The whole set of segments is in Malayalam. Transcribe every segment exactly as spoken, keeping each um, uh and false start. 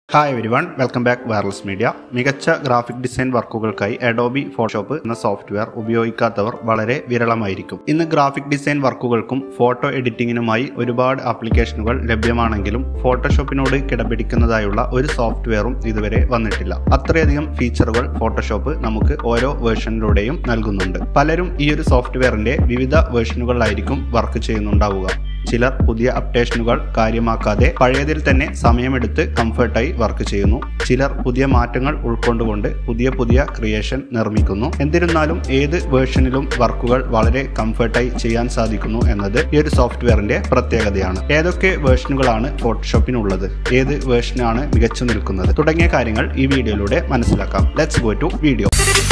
Hi everyone, welcome back Wireless Media. മികച്ച ഗ്രാഫിക് ഡിസൈൻ വർക്കുകൾക്കായി Adobe Photoshop എന്ന സോഫ്റ്റ്വെയർ ഉപയോഗിക്കാത്തവർ വളരെ വിരളമായിരിക്കും. ഇന്ന് ഗ്രാഫിക് ഡിസൈൻ വർക്കുകൾക്കും ഫോട്ടോ എഡിറ്റിംഗിനുമായി ഒരുപാട് ആപ്ലിക്കേഷനുകൾ ലഭ്യമാണെങ്കിലും ഫോട്ടോഷോപ്പിനോട് കിടപിടിക്കുന്നതായുള്ള ഒരു സോഫ്റ്റ്വെയറും ഇതുവരെ വന്നിട്ടില്ല. അത്രയധികം ഫീച്ചറുകൾ ഫോട്ടോഷോപ്പ് നമുക്ക് ഓരോ വേർഷനിലൂടെയും നൽകുന്നുണ്ട്. പലരും ഈ ഒരു സോഫ്റ്റ്വെയറിന്റെ വിവിധ വേർഷനുകളിലായിരിക്കും വർക്ക് ചെയ്യുന്നുണ്ടാവുക. ചിലർ പുതിയ അപ്ഡേഷനുകൾ കാര്യമാക്കാതെ പഴയതിൽ തന്നെ സമയമെടുത്ത് കംഫർട്ടായി വർക്ക് ചെയ്യുന്നു. ചിലർ പുതിയ മാറ്റങ്ങൾ ഉൾക്കൊണ്ടുകൊണ്ട് പുതിയ പുതിയ ക്രിയേഷൻ നിർമ്മിക്കുന്നു. എന്നിരുന്നാലും ഏത് വേർഷനിലും വർക്കുകൾ വളരെ കംഫർട്ടായി ചെയ്യാൻ സാധിക്കുന്നു എന്നത് ഈ ഒരു സോഫ്റ്റ്വെയറിന്റെ പ്രത്യേകതയാണ്. ഏതൊക്കെ വേർഷനുകളാണ് ഫോട്ടോഷോപ്പിനുള്ളത്, ഏത് വേർഷനാണ് മികച്ചു നിൽക്കുന്നത് തുടങ്ങിയ കാര്യങ്ങൾ ഈ വീഡിയോയിലൂടെ മനസ്സിലാക്കാം. Let's go to video.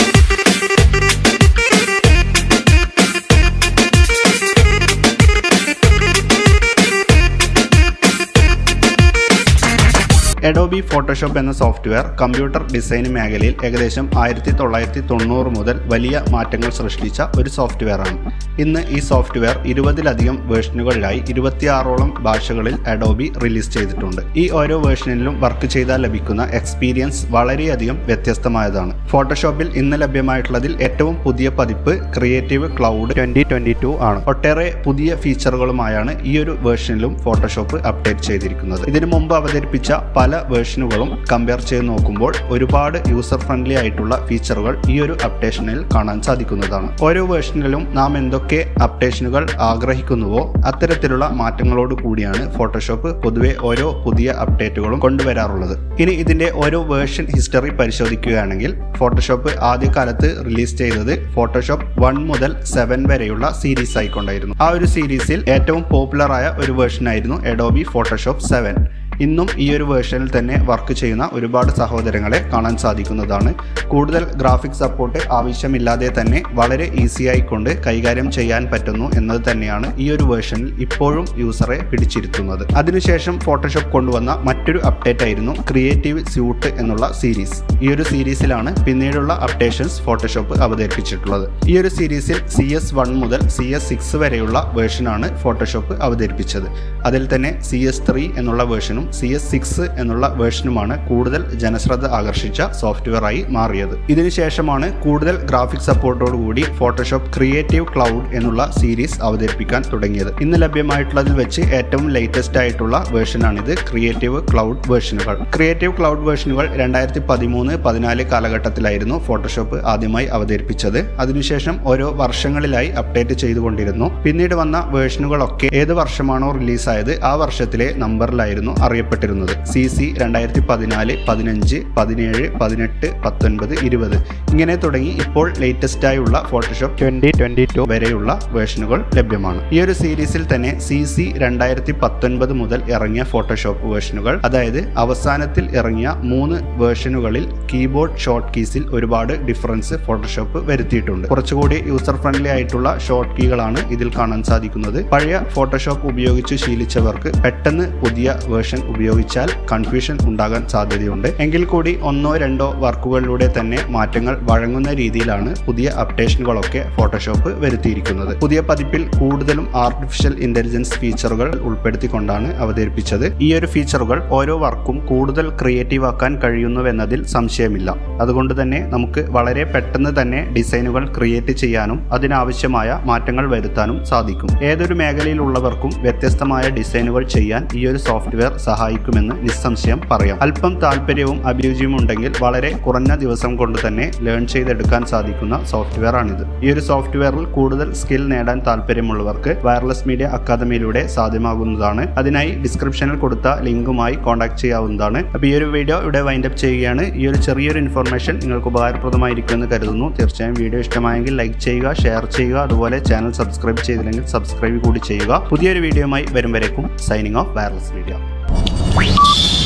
Adobe Photoshop എന്ന സോഫ്റ്റ്വെയർ കമ്പ്യൂട്ടർ ഡിസൈൻ മേഖലയിൽ ഏകദേശം ആയിരത്തി തൊള്ളായിരത്തി തൊണ്ണൂറ് മുതൽ വലിയ മാറ്റങ്ങൾ സൃഷ്ടിച്ച ഒരു സോഫ്റ്റ്വെയറാണ്. ഇന്ന് ഈ സോഫ്റ്റ്വെയർ ഇരുപതിലധികം വേർഷനുകളിലായി ഇരുപത്തിയാറോളം ഭാഷകളിൽ Adobe റിലീസ് ചെയ്തിട്ടുണ്ട്. ഈ ഓരോ വേർഷനിലും വർക്ക് ചെയ്താൽ ലഭിക്കുന്ന എക്സ്പീരിയൻസ് വളരെയധികം വ്യത്യസ്തമായതാണ്. ഫോട്ടോഷോപ്പിൽ ഇന്ന് ലഭ്യമായിട്ടുള്ളതിൽ ഏറ്റവും പുതിയ പതിപ്പ് creative cloud twenty twenty two ആണ്. ഒട്ടേറെ പുതിയ ഫീച്ചറുകളുമായാണ് ഈ ഒരു വേർഷനിലും ഫോട്ടോഷോപ്പ് അപ്ഡേറ്റ് ചെയ്തിരിക്കുന്നത്. ഇതിനു മുമ്പ് അവതരിപ്പിച്ച പല വേർഷനുകളും കമ്പയർ ചെയ്ത് നോക്കുമ്പോൾ ഒരുപാട് യൂസർ ഫ്രണ്ട്ലി ആയിട്ടുള്ള ഫീച്ചറുകൾ ഈ ഒരു അപ്ഡേഷനിൽ കാണാൻ സാധിക്കുന്നതാണ്. ഓരോ വേർഷനിലും നാം എന്തൊക്കെ അപ്ഡേഷനുകൾ ആഗ്രഹിക്കുന്നുവോ അത്തരത്തിലുള്ള മാറ്റങ്ങളോട് കൂടിയാണ് ഫോട്ടോഷോപ്പ് പൊതുവെ ഓരോ പുതിയ അപ്ഡേറ്റുകളും കൊണ്ടുവരാറുള്ളത്. ഇനി ഇതിന്റെ ഓരോ വേർഷൻ ഹിസ്റ്ററി പരിശോധിക്കുകയാണെങ്കിൽ ഫോട്ടോഷോപ്പ് ആദ്യകാലത്ത് റിലീസ് ചെയ്തത് ഫോട്ടോഷോപ്പ് വൺ മുതൽ സെവൻ വരെയുള്ള സീരീസ് ആയിക്കൊണ്ടായിരുന്നു. ആ ഒരു സീരീസിൽ ഏറ്റവും പോപ്പുലർ ആയ ഒരു വേർഷനായിരുന്നു Adobe Photoshop സെവൻ. ഇന്നും ഈ ഒരു വേർഷനിൽ തന്നെ വർക്ക് ചെയ്യുന്ന ഒരുപാട് സഹോദരങ്ങളെ കാണാൻ സാധിക്കുന്നതാണ്. കൂടുതൽ ഗ്രാഫിക്സ് സപ്പോർട്ട് ആവശ്യമില്ലാതെ തന്നെ വളരെ ഈസി ആയിക്കൊണ്ട് കൈകാര്യം ചെയ്യാൻ പറ്റുന്നു എന്നത് തന്നെയാണ് ഈ ഒരു വേർഷനിൽ ഇപ്പോഴും യൂസറെ പിടിച്ചിരുത്തുന്നത്. അതിനുശേഷം ഫോട്ടോഷോപ്പ് കൊണ്ടുവന്ന മറ്റൊരു അപ്ഡേറ്റ് ആയിരുന്നു ക്രിയേറ്റീവ് സ്യൂട്ട് എന്നുള്ള സീരീസ്. ഈ ഒരു സീരീസിലാണ് പിന്നീടുള്ള അപ്ഡേഷൻസ് ഫോട്ടോഷോപ്പ് അവതരിപ്പിച്ചിട്ടുള്ളത്. ഈ ഒരു സീരീസിൽ സി എസ് വൺ മുതൽ സി എസ് സിക്സ് വരെയുള്ള വേർഷനാണ് ഫോട്ടോഷോപ്പ് അവതരിപ്പിച്ചത്. അതിൽ തന്നെ സി എസ് ത്രീ എന്നുള്ള വേർഷനും സി എസ് സിക്സ് എന്നുള്ള വേർഷനുമാണ് കൂടുതൽ ജനശ്രദ്ധ ആകർഷിച്ച സോഫ്റ്റ്വെയർ ആയി മാറിയത്. ഇതിനുശേഷമാണ് കൂടുതൽ ഗ്രാഫിക് സപ്പോർട്ടോടുകൂടി ഫോട്ടോഷോപ്പ് ക്രിയേറ്റീവ് ക്ലൗഡ് എന്നുള്ള സീരീസ് അവതരിപ്പിക്കാൻ തുടങ്ങിയത്. ഇന്ന് ലഭ്യമായിട്ടുള്ളതിൽ വെച്ച് ഏറ്റവും ലേറ്റസ്റ്റ് ആയിട്ടുള്ള വേർഷനാണിത്, ക്രിയേറ്റീവ് ക്ലൗഡ് വേർഷനുകൾ. ക്രിയേറ്റീവ് ക്ലൗഡ് വേർഷനുകൾ രണ്ടായിരത്തി പതിമൂന്ന് പതിനാല് കാലഘട്ടത്തിലായിരുന്നു ഫോട്ടോഷോപ്പ് ആദ്യമായി അവതരിപ്പിച്ചത്. അതിനുശേഷം ഓരോ വർഷങ്ങളിലായി അപ്ഡേറ്റ് ചെയ്തുകൊണ്ടിരുന്നു. പിന്നീട് വന്ന വേർഷനുകളൊക്കെ ഏത് വർഷമാണോ റിലീസായത് ആ വർഷത്തിലെ നമ്പറിലായിരുന്നു അറിയപ്പെട്ടിരുന്നത്. സി സി രണ്ടായിരത്തി പതിനാല് പതിനഞ്ച് പതിനേഴ് പതിനെട്ട് പത്തൊൻപത് ഇരുപത് ഇങ്ങനെ തുടങ്ങി ഇപ്പോൾ ലേറ്റസ്റ്റ് ആയുള്ള ഫോട്ടോഷോപ്പ് ട്വന്റി ട്വന്റി ടു വരെയുള്ള വേർഷനുകൾ ലഭ്യമാണ്. ഈ ഒരു സീരീസിൽ തന്നെ സി സി രണ്ടായിരത്തി പത്തൊൻപത് മുതൽ ഇറങ്ങിയ ഫോട്ടോഷോപ്പ് വേർഷനുകൾ, അതായത് അവസാനത്തിൽ ഇറങ്ങിയ മൂന്ന് വേർഷനുകളിൽ കീബോർഡ് ഷോർട്ട് കീസിൽ ഒരുപാട് ഡിഫറൻസ് ഫോട്ടോഷോപ്പ് വരുത്തിയിട്ടുണ്ട്. കുറച്ചുകൂടി യൂസർ ഫ്രണ്ട്ലി ആയിട്ടുള്ള ഷോർട്ട് കീകളാണ് ഇതിൽ കാണാൻ സാധിക്കുന്നത്. പഴയ ഫോട്ടോഷോപ്പ് ഉപയോഗിച്ച് ശീലിച്ചവർക്ക് പെട്ടെന്ന് പുതിയ വേർഷൻ ഉപയോഗിച്ചാൽ കൺഫ്യൂഷൻ ഉണ്ടാകാൻ സാധ്യതയുണ്ട്. എങ്കിൽ കൂടി ഒന്നോ രണ്ടോ വർക്കുകളിലൂടെ തന്നെ മാറ്റങ്ങൾ വഴങ്ങുന്ന രീതിയിലാണ് പുതിയ അപ്ഡേഷനുകളൊക്കെ ഫോട്ടോഷോപ്പ് വരുത്തിയിരിക്കുന്നത്. പുതിയ പതിപ്പിൽ കൂടുതലും ആർട്ടിഫിഷ്യൽ ഇന്റലിജൻസ് ഫീച്ചറുകൾ ഉൾപ്പെടുത്തിക്കൊണ്ടാണ് അവതരിപ്പിച്ചത്. ഈ ഒരു ഫീച്ചറുകൾ ഓരോ വർക്കും കൂടുതൽ ക്രിയേറ്റീവ് ആക്കാൻ കഴിയുന്നുവെന്നതിൽ സംശയമില്ല. അതുകൊണ്ട് തന്നെ നമുക്ക് വളരെ പെട്ടെന്ന് തന്നെ ഡിസൈനുകൾ ക്രിയേറ്റ് ചെയ്യാനും അതിനാവശ്യമായ മാറ്റങ്ങൾ വരുത്താനും സാധിക്കും. ഏതൊരു മേഖലയിലുള്ളവർക്കും വ്യത്യസ്തമായ ഡിസൈനുകൾ ചെയ്യാൻ ഈ ഒരു സോഫ്റ്റ്വെയർ സഹായിക്കുമെന്ന് നിസ്സംശയം പറയാം. അല്പം താല്പര്യവും അഭിരുചിയും ഉണ്ടെങ്കിൽ വളരെ കുറഞ്ഞ ദിവസം കൊണ്ട് തന്നെ ലേൺ ചെയ്തെടുക്കാൻ സാധിക്കുന്ന സോഫ്റ്റ്വെയർ ആണിത്. ഈ ഒരു സോഫ്റ്റ്വെയറിൽ കൂടുതൽ സ്കിൽ നേടാൻ താല്പര്യമുള്ളവർക്ക് വയർലെസ് മീഡിയ അക്കാദമിയിലൂടെ സാധ്യമാകുന്നതാണ്. അതിനായി ഡിസ്ക്രിപ്ഷനിൽ കൊടുത്ത ലിങ്കുമായി കോൺടാക്ട് ചെയ്യാവുന്നതാണ്. അപ്പോൾ ഈ ഒരു വീഡിയോ ഇവിടെ വൈൻഡപ്പ് ചെയ്യുകയാണ്. ഈ ഒരു ചെറിയൊരു ഇൻഫർമേഷൻ നിങ്ങൾക്ക് ഉപകാരപ്രദമായിരിക്കുമെന്ന് കരുതുന്നു. തീർച്ചയായും വീഡിയോ ഇഷ്ടമായെങ്കിൽ ലൈക്ക് ചെയ്യുക, ഷെയർ ചെയ്യുക, അതുപോലെ ചാനൽ സബ്സ്ക്രൈബ് ചെയ്തില്ലെങ്കിൽ സബ്സ്ക്രൈബ് കൂടി ചെയ്യുക. പുതിയൊരു വീഡിയോയുമായി വരും വരേക്കും സൈനിങ് ഓഫ് വയർലെസ് മീഡിയ.